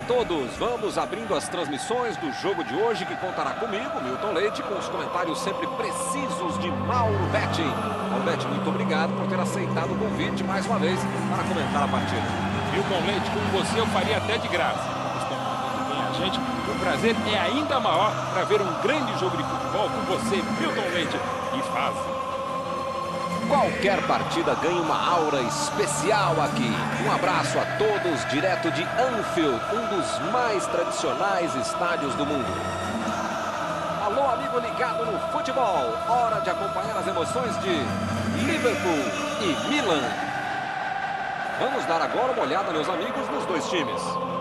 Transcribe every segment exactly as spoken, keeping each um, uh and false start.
todos, vamos abrindo as transmissões do jogo de hoje, que contará comigo, Milton Leite, com os comentários sempre precisos de Mauro Betti. Mauro Betti, muito obrigado por ter aceitado o convite mais uma vez para comentar a partida. Milton Leite, com você eu faria até de graça. Estão muito bem a gente. O prazer é ainda maior para ver um grande jogo de futebol com você, Milton Leite, e faz. Qualquer partida ganha uma aura especial aqui. Um abraço a todos, direto de Anfield, um dos mais tradicionais estádios do mundo. Alô, amigo ligado no futebol. Hora de acompanhar as emoções de Liverpool e Milan. Vamos dar agora uma olhada, meus amigos, nos dois times.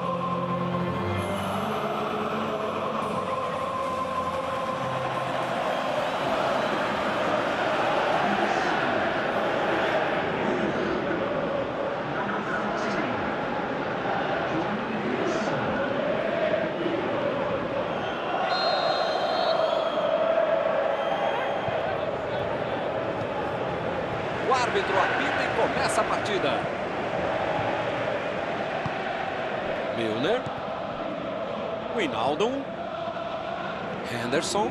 O árbitro apita e começa a partida. Milner. Wijnaldum. Henderson.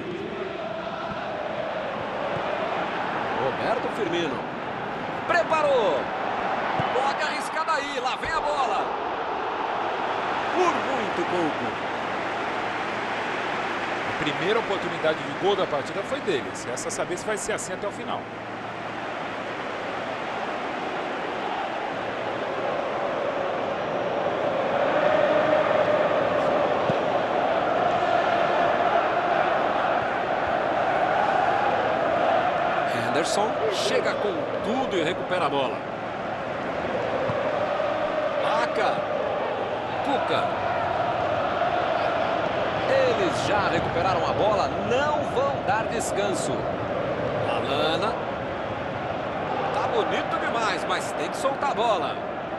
Roberto Firmino. Preparou. Pode arriscar daí. Lá vem a bola. Por muito pouco. A primeira oportunidade de gol da partida foi deles. Resta saber se vai ser assim até o final. Henderson chega com tudo e recupera a bola. Vaca. Cuca. Eles já recuperaram a bola, não vão dar descanso. Lallana. Tá bonito demais, mas tem que soltar a bola.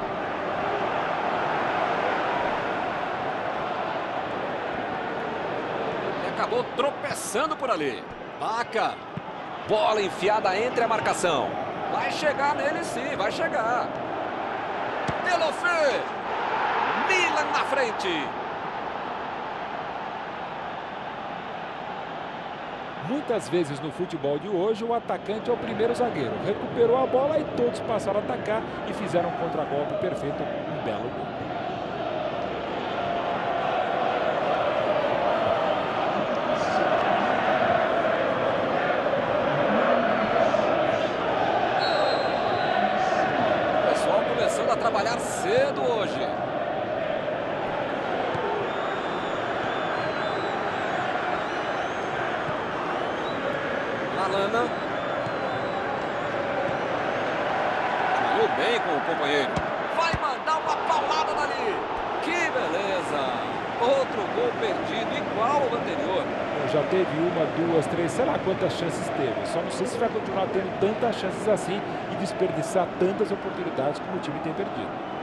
E acabou tropeçando por ali. Vaca. Bola enfiada entre a marcação. Vai chegar nele sim, vai chegar. Deulofeu. Milan na frente. Muitas vezes no futebol de hoje o atacante é o primeiro zagueiro. Recuperou a bola e todos passaram a atacar e fizeram um contragolpe perfeito. Um belo gol. A trabalhar cedo hoje. Lallana. Saiu bem com o companheiro. Vai mandar uma paulada dali. Que beleza. Outro gol perdido igual ao anterior. Já teve uma, duas, três, sei lá quantas chances teve. Só não sei se vai continuar tendo tantas chances assim e desperdiçar tantas oportunidades como o time tem perdido.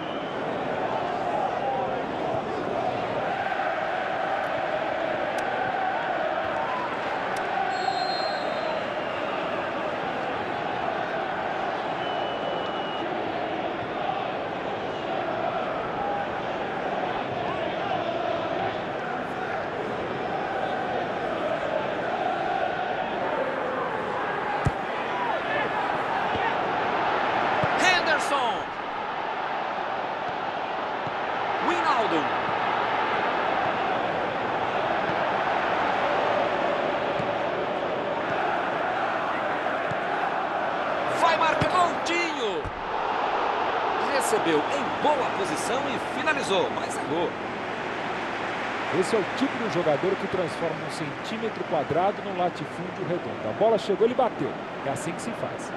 Wijnaldum. Vai marcar Coutinho. Recebeu em boa posição e finalizou, mas errou. Esse é o tipo de jogador que transforma um centímetro quadrado num latifúndio redondo. A bola chegou, ele bateu. É assim que se faz.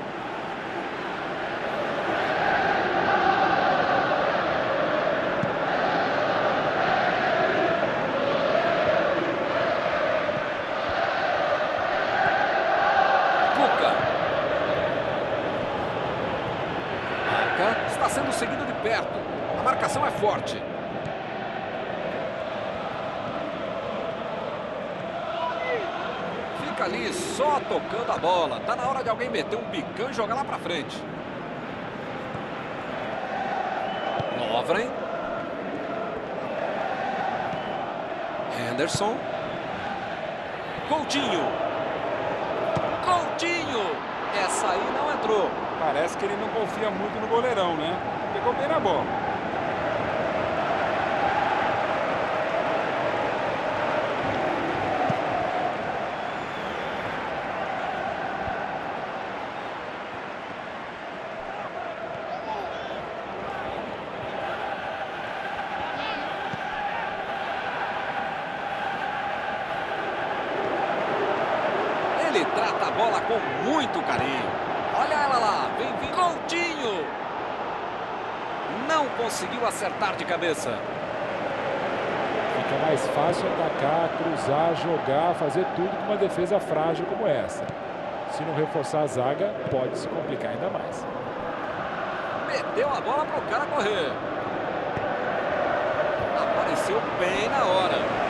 Está sendo seguido de perto. A marcação é forte. Fica ali só tocando a bola. Tá na hora de alguém meter um bicão e jogar lá pra frente. Lovren. Henderson. Coutinho. Coutinho. Essa aí não entrou. Parece que ele não confia muito no goleirão, né? Pegou bem na bola. Ele trata a bola com muito carinho. Olha ela lá, vem vindo Coutinho. Não conseguiu acertar de cabeça. Fica mais fácil atacar, cruzar, jogar, fazer tudo com uma defesa frágil como essa. Se não reforçar a zaga, pode se complicar ainda mais. Meteu a bola para o cara correr. Apareceu bem na hora.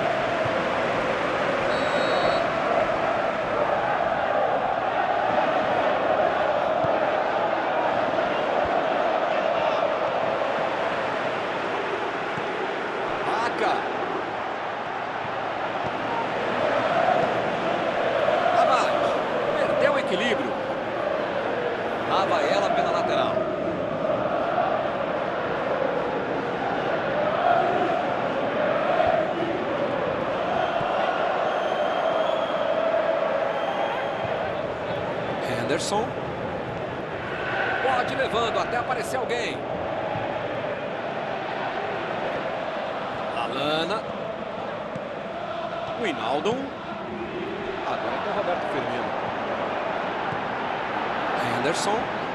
Perdeu o equilíbrio. Lá vai ela pela lateral. Henderson. Pode levando até aparecer alguém. Lallana. Wijnaldum. Agora é com o Roberto Firmino. Henderson.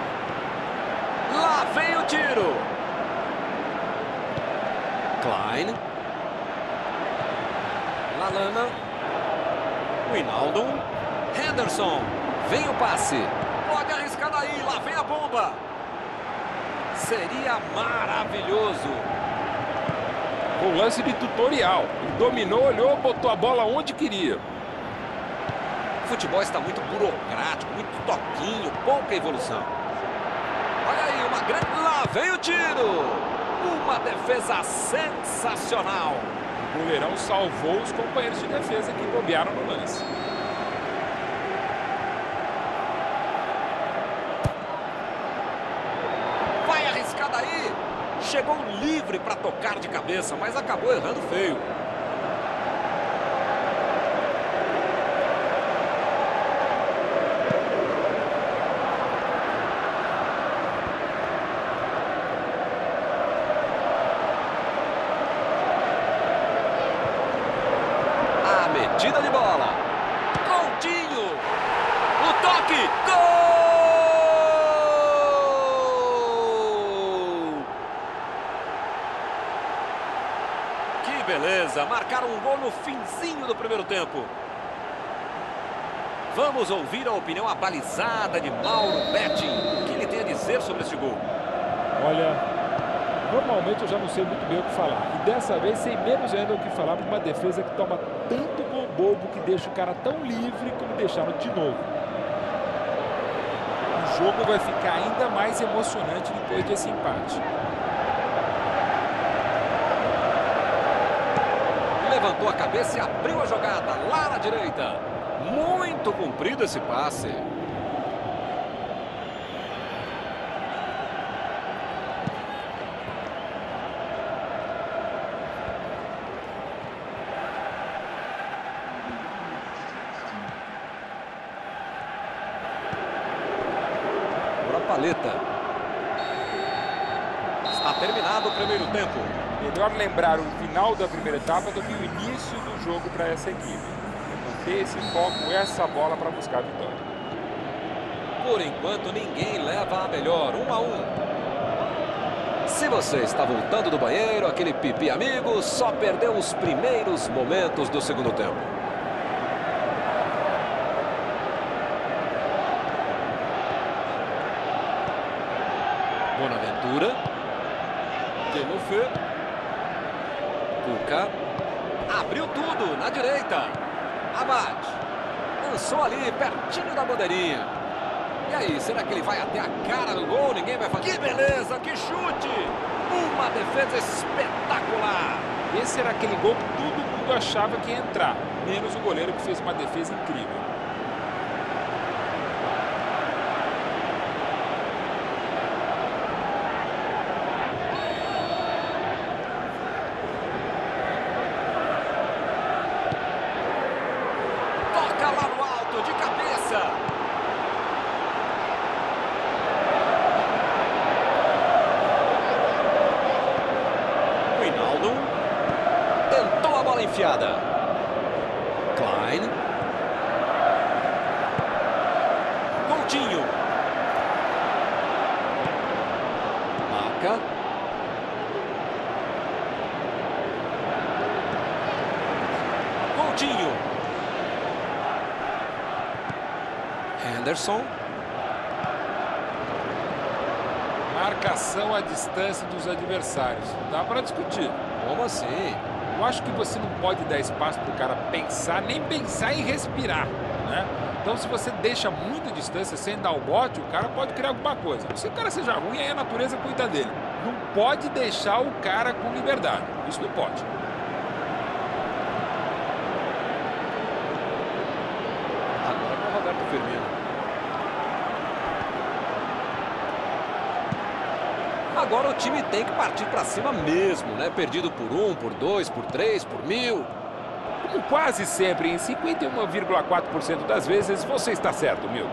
Lá vem o tiro. Klein. Lallana. Wijnaldum. Henderson. Vem o passe. Pode arriscar daí. Lá vem a bomba. Seria maravilhoso. O lance de tutorial. Ele dominou, olhou, botou a bola onde queria. O futebol está muito burocrático, muito toquinho, pouca evolução. Olha aí, uma grande... Lá vem o tiro! Uma defesa sensacional. O goleirão salvou os companheiros de defesa que bobearam no lance. Vai arriscar daí! Chegou livre para tocar de cabeça, mas acabou errando feio. A metida de bola. Coutinho. O toque. Gol! Beleza, marcaram um gol no finzinho do primeiro tempo. Vamos ouvir a opinião abalizada de Mauro Betting. O que ele tem a dizer sobre esse gol? Olha, normalmente eu já não sei muito bem o que falar. E dessa vez sei menos ainda o que falar para uma defesa que toma tanto gol bobo que deixa o cara tão livre como deixaram de novo. O jogo vai ficar ainda mais emocionante depois desse empate. Levantou a cabeça e abriu a jogada lá na direita. Muito comprido esse passe. Por a paleta. Está terminado o primeiro tempo. Melhor lembrar o final da primeira etapa do que o início do jogo para essa equipe. Manter esse foco, essa bola para buscar a vitória. Por enquanto, ninguém leva a melhor. Um a um. Se você está voltando do banheiro, aquele pipi amigo, só perdeu os primeiros momentos do segundo tempo. Bonaventura. Deulofeu. Cuca. Abriu tudo na direita. Amad. Lançou ali, pertinho da bandeirinha. E aí, será que ele vai até a cara do gol? Ninguém vai fazer. Que beleza, que chute! Uma defesa espetacular. Esse era aquele gol que todo mundo achava que ia entrar, menos o goleiro, que fez uma defesa incrível. Toca lá no alto, de cabeça. Wijnaldum. Tentou a bola enfiada. Klein. Coutinho. Marca. Coutinho. Henderson. Marcação à distância dos adversários. Dá para discutir. Como assim? Eu acho que você não pode dar espaço para o cara pensar, nem pensar em respirar, né? Então, se você deixa muita distância sem dar o bote, o cara pode criar alguma coisa. Se o cara seja ruim, aí a natureza cuida dele. Não pode deixar o cara com liberdade. Isso não pode. Agora com o Roberto Firmino. Agora o time tem que partir para cima mesmo, né? Perdido por um, por dois, por três, por mil. Como quase sempre, em cinquenta e um vírgula quatro por cento das vezes, você está certo, Milton.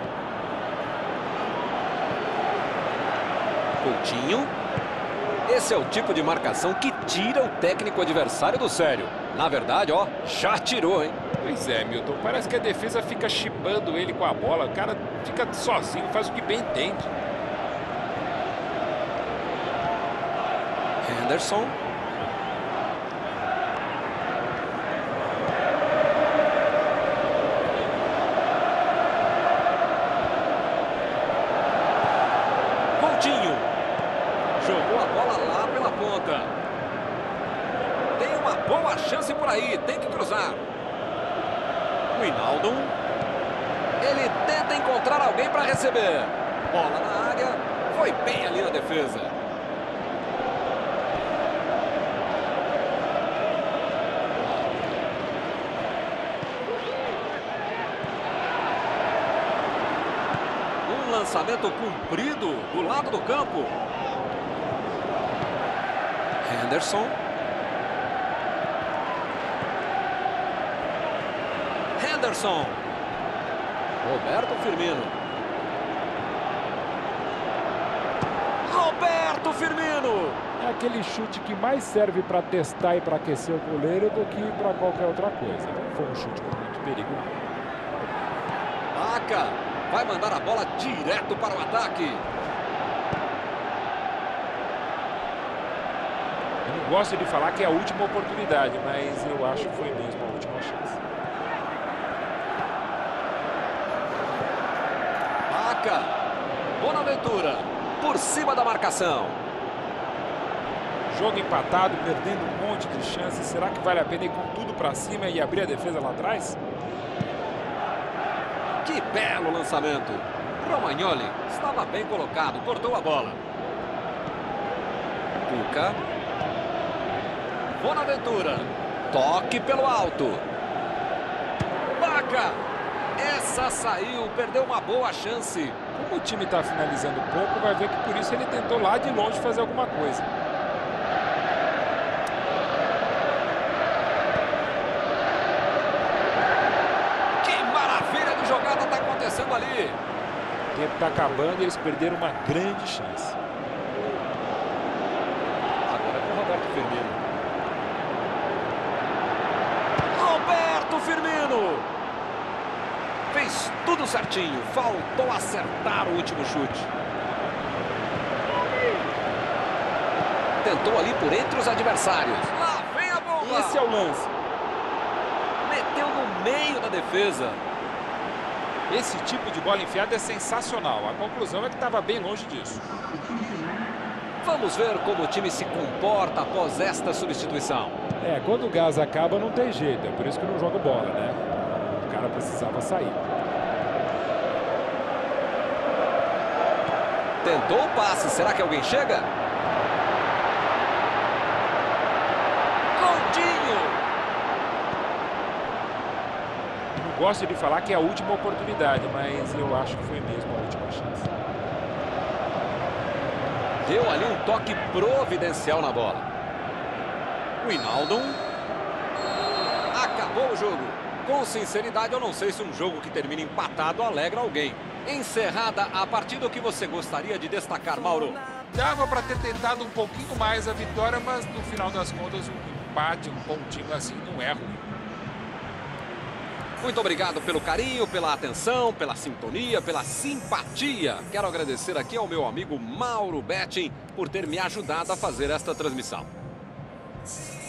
Coutinho. Esse é o tipo de marcação que tira o técnico adversário do sério. Na verdade, ó, já tirou, hein? Pois é, Milton. Parece que a defesa fica chibando ele com a bola. O cara fica sozinho, faz o que bem entende. Henderson. Coutinho. Jogou a bola lá pela ponta. Tem uma boa chance por aí. Tem que cruzar. Wijnaldum. Ele tenta encontrar alguém para receber. Bola na área. Foi bem ali na defesa. Lançamento comprido do lado do campo. Henderson. Henderson. Roberto Firmino. Roberto Firmino. É aquele chute que mais serve para testar e para aquecer o goleiro do que para qualquer outra coisa. Não foi um chute com muito perigo. Aca. Vai mandar a bola direto para o ataque. Eu não gosto de falar que é a última oportunidade, mas eu acho que foi mesmo a última chance. Aca. Bonaventura. Por cima da marcação. Jogo empatado, perdendo um monte de chances. Será que vale a pena ir com tudo para cima e abrir a defesa lá atrás? Que belo lançamento. Romagnoli estava bem colocado, cortou a bola. Cuca. Bonaventura. Toque pelo alto. Baca. Essa saiu, perdeu uma boa chance. Como o time está finalizando pouco, vai ver que por isso ele tentou lá de longe fazer alguma coisa. Ali. O tempo está acabando e eles perderam uma grande chance. Agora é com o Roberto Firmino. Roberto Firmino. Fez tudo certinho. Faltou acertar o último chute. Tentou ali por entre os adversários. Lá vem a bomba. Esse é o lance. Meteu no meio da defesa. Esse tipo de bola enfiada é sensacional. A conclusão é que estava bem longe disso. Vamos ver como o time se comporta após esta substituição. É, quando o gás acaba não tem jeito. É por isso que não joga bola, né? O cara precisava sair. Tentou o passe. Será que alguém chega? Coutinho! gosto de falar que é a última oportunidade, mas eu acho que foi mesmo a última chance. Deu ali um toque providencial na bola. Wijnaldum. Acabou o jogo. Com sinceridade, eu não sei se um jogo que termina empatado alegra alguém. Encerrada a partida, o que você gostaria de destacar, Mauro? Dava para ter tentado um pouquinho mais a vitória, mas no final das contas um empate, um pontinho assim não é ruim. Muito obrigado pelo carinho, pela atenção, pela sintonia, pela simpatia. Quero agradecer aqui ao meu amigo Mauro Betting por ter me ajudado a fazer esta transmissão.